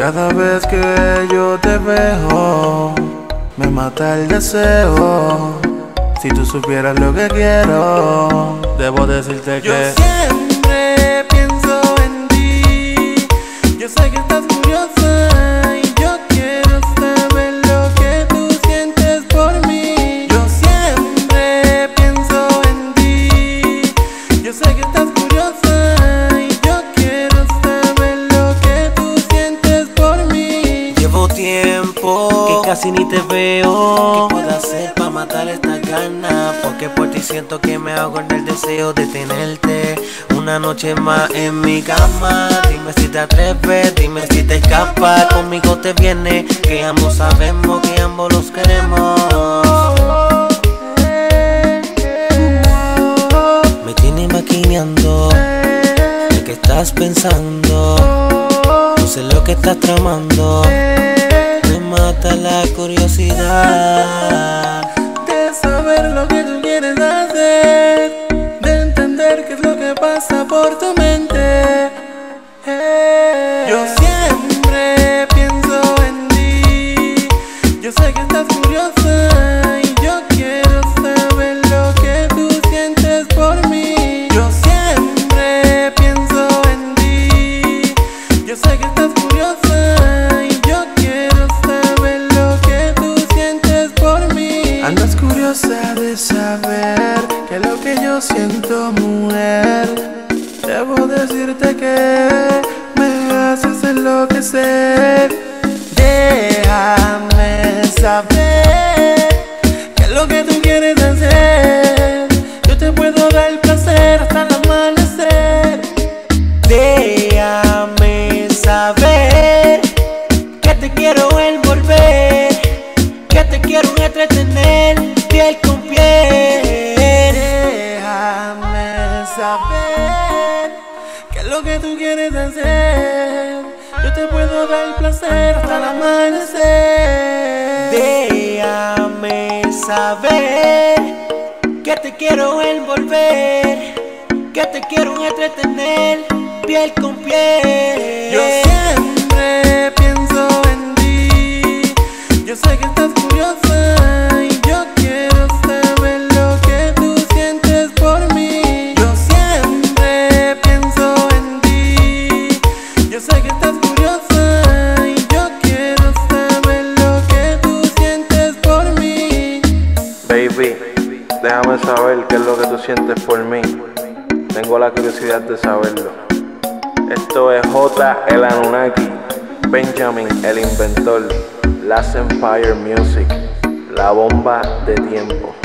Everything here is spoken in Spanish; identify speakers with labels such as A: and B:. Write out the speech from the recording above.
A: Cada vez que yo te veo, me mata el deseo. Si tú supieras lo que quiero, debo decirte que
B: yo siempre pienso en ti. Yo sé que estás curiosa y yo quiero saber lo que tú sientes por mí. Yo siempre pienso en ti. Yo sé que estás curiosa y yo quiero saber lo que tú sientes por mí.
C: Llevo tiempo que casi ni te veo. ¿Qué puedo hacer para matar estas ganas? Porque por ti siento que me ahogo en el deseo de tenerte una noche más en mi cama. Dime si te atreves, dime si te escapas. Conmigo te vienes, que ambos sabemos que ambos los queremos. Me tienes maquineando, ¿en qué estás pensando? No sé lo que estás tramando. Me mata la curiosidad
B: de saber lo que tú quieres hacer, de entender qué es lo que pasa por tu mente. Yo siempre pienso en ti. Yo sé que estás curiosa y yo quiero saber lo que tú sientes por mí. Yo siempre pienso en ti. Yo sé que estás curiosa y yo quiero saber lo que tú sientes por mí.
A: andas curiosa de saber qué es lo que yo siento, mujer. Debo decirte que me haces enloquecer.
B: Déjame saber qué es lo que tú quieres hacer. Yo te puedo dar placer hasta el amanecer. Déjame saber que te quiero envolver, que te quiero entretener piel con piel. Déjame saber qué es lo que tú quieres hacer. Yo te puedo dar placer hasta el amanecer. Déjame saber que te quiero envolver, que te quiero entretener piel con piel. Yo siempre pienso en ti. Yo sé que estás curiosa y yo quiero saber lo que tú sientes por mí. Yo siempre pienso en ti. Yo sé que estás curiosa y yo quiero saber lo que tú sientes por mí.
A: Baby, déjame saber qué es lo que tú sientes por mí. Tengo la curiosidad de saberlo. Esto es J el Anunnaki, Benjamin el inventor, Last Empire Music, la bomba de tiempo.